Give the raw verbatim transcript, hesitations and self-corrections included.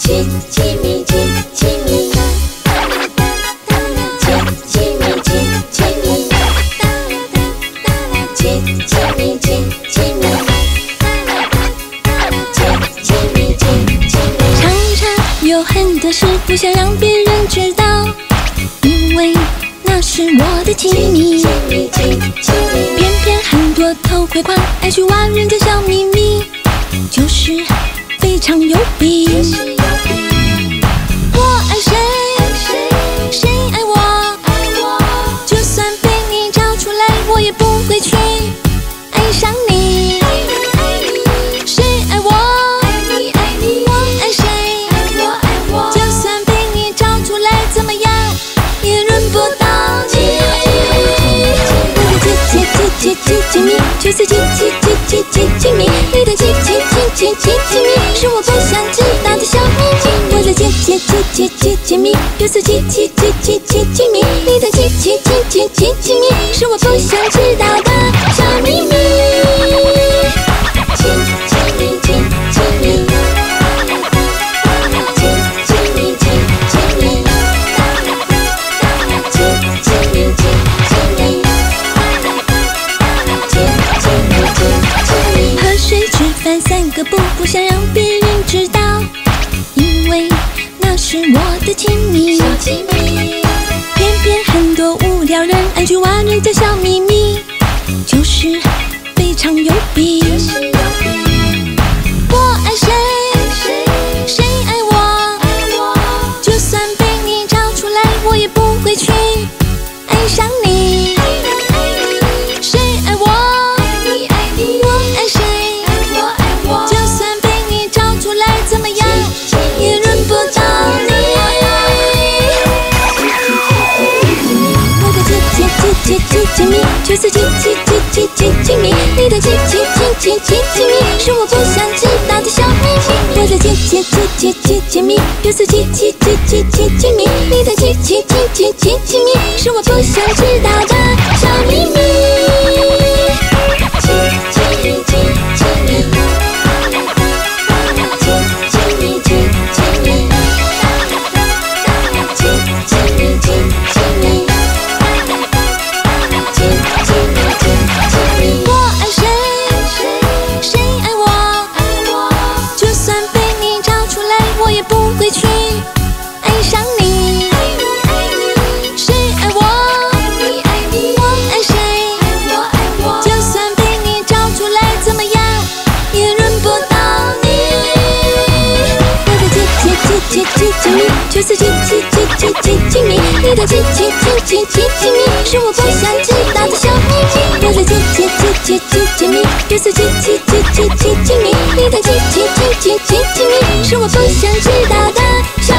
亲亲咪亲亲咪，亲亲咪亲亲咪，亲亲咪亲亲咪，亲亲咪亲亲咪。 常常有很多事不想让别人知道，因为那是我的亲密。偏偏很多偷窥狂爱去挖人家小秘密，就是非常有病。我爱谁，谁爱我，就算被你找出来，我也不会去爱上你。谁爱我，我爱谁，就算被你找出来，怎么样也轮不到你。我的姐姐姐姐姐姐咪，就是姐姐姐姐姐姐咪，你的姐姐姐姐姐姐咪，是我不想知道的小秘密。我的姐姐姐姐姐姐咪，就是姐姐姐姐姐姐咪，你的姐姐姐姐姐姐咪，是我不想知道的小秘密。 亲亲咪亲亲咪，亲亲咪亲亲咪，亲亲咪亲亲咪，亲亲咪亲亲咪。 喝水吃饭三个不，不想让别人知道，因为那是我的亲密。 小亲密， 偏偏很多无聊人爱去挖人家小秘密，就是非常有病。我爱谁，谁爱我，就算被你找出来，我也不会去爱上你。谁爱我，我爱谁，就算被你找出来，怎么样也轮不到你。我的姐姐姐姐姐姐咪，就是姐姐姐姐姐姐咪，你的姐姐姐姐姐姐咪，是我不想知道的小秘密。我的姐姐姐姐姐姐咪，就是姐姐姐姐姐姐咪，你的姐姐姐姐姐姐咪，是我不想知道的小秘密。 亲亲咪亲亲咪，亲亲咪亲亲咪，亲亲咪亲亲咪，亲亲咪亲亲咪。 我爱谁，谁爱我，就算被你找出来，我也不会去爱上你。谁爱我，我爱谁，就算被你找出来，怎么样也轮不到你。我的姐姐姐姐姐姐咪，就是姐姐姐姐姐姐咪，你的姐姐姐姐姐姐咪，是我不想知道的小秘密。我的姐姐姐姐姐姐咪，就是姐姐姐姐姐姐咪，你的姐姐姐姐姐姐咪，是我不想知道的小